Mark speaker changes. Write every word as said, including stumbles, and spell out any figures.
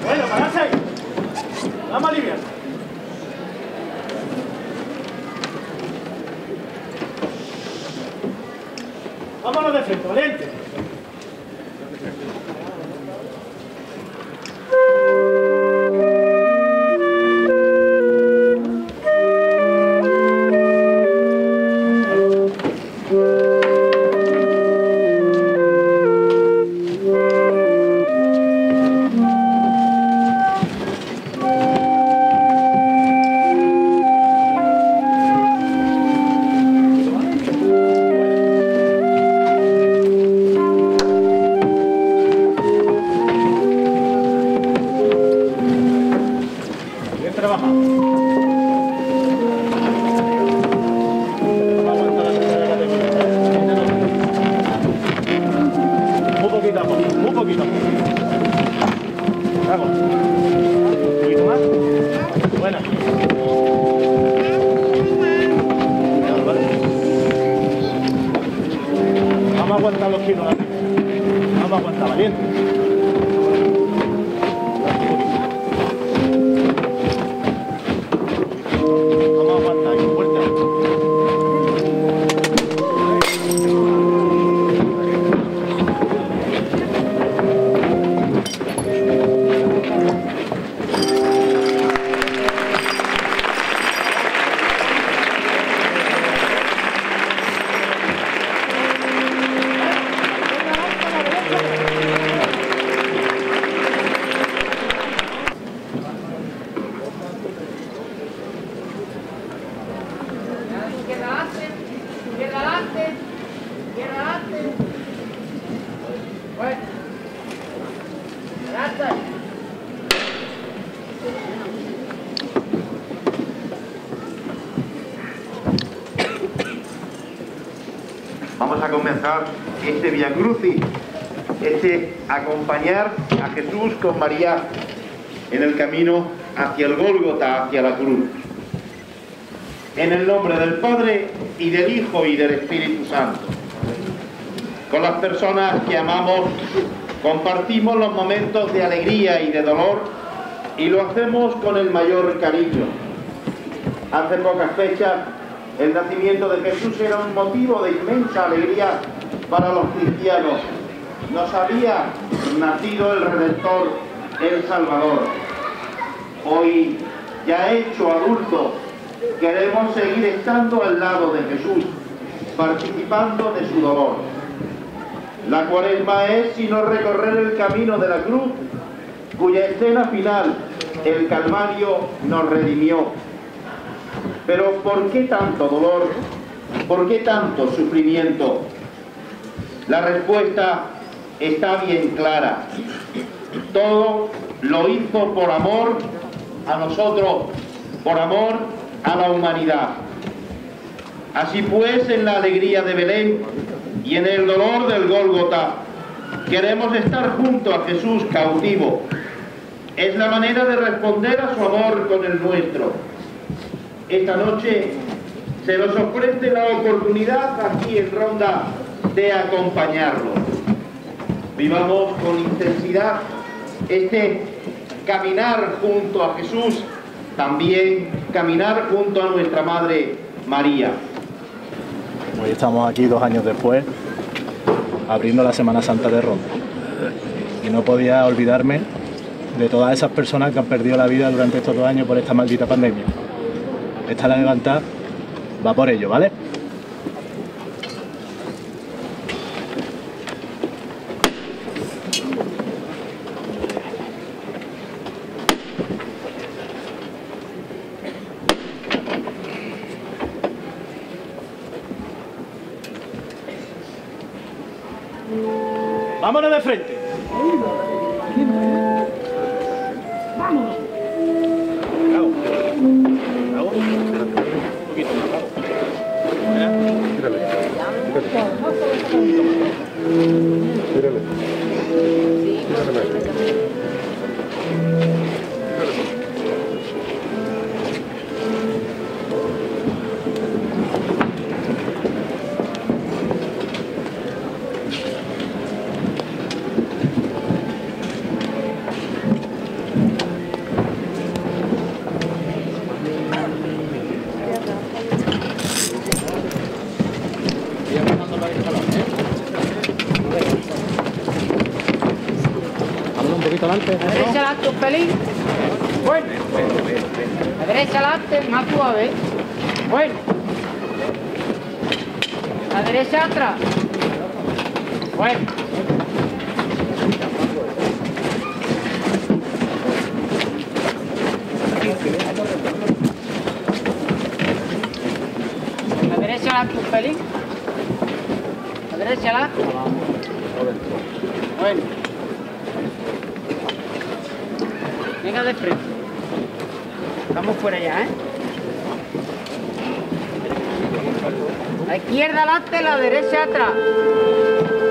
Speaker 1: Bueno, pararse ahí. Vamos a aliviar. Vámonos de frente, valiente.
Speaker 2: Vamos a comenzar este Via Crucis, este acompañar a Jesús con María en el camino hacia el Gólgota, hacia la cruz. En el nombre del Padre, y del Hijo, y del Espíritu Santo. Con las personas que amamos, compartimos los momentos de alegría y de dolor, y lo hacemos con el mayor cariño. Hace pocas fechas, el nacimiento de Jesús era un motivo de inmensa alegría para los cristianos. Nos había nacido el Redentor, el Salvador. Hoy, ya hecho adulto, queremos seguir estando al lado de Jesús, participando de su dolor. La Cuaresma es sino recorrer el camino de la cruz, cuya escena final, el Calvario, nos redimió. Pero ¿por qué tanto dolor? ¿Por qué tanto sufrimiento? La respuesta está bien clara. Todo lo hizo por amor a nosotros, por amor a la humanidad. Así pues, en la alegría de Belén y en el dolor del Gólgota, queremos estar junto a Jesús cautivo. Es la manera de responder a su amor con el nuestro. Esta noche se nos ofrece la oportunidad aquí en Ronda de acompañarlo. Vivamos con intensidad este caminar junto a Jesús, también caminar junto a nuestra Madre María.
Speaker 3: Hoy estamos aquí dos años después, abriendo la Semana Santa de Ronda. Y no podía olvidarme de todas esas personas que han perdido la vida durante estos dos años por esta maldita pandemia. Esta la levantada va por ello, ¿vale?
Speaker 1: Vámonos de frente. Vámonos. Bravo. Bravo. Un poquito más, bravo. Tírale. Tírale. Tírale.
Speaker 3: Habla un poquito adelante.
Speaker 4: La derecha adelante un pelín. Bueno. La derecha adelante, más suave. Bueno. La derecha atrás. Bueno. La derecha adelante un pelín. La derecha adelante. Bueno. Venga de frente. Estamos fuera ya, ¿eh? La izquierda adelante, la derecha atrás.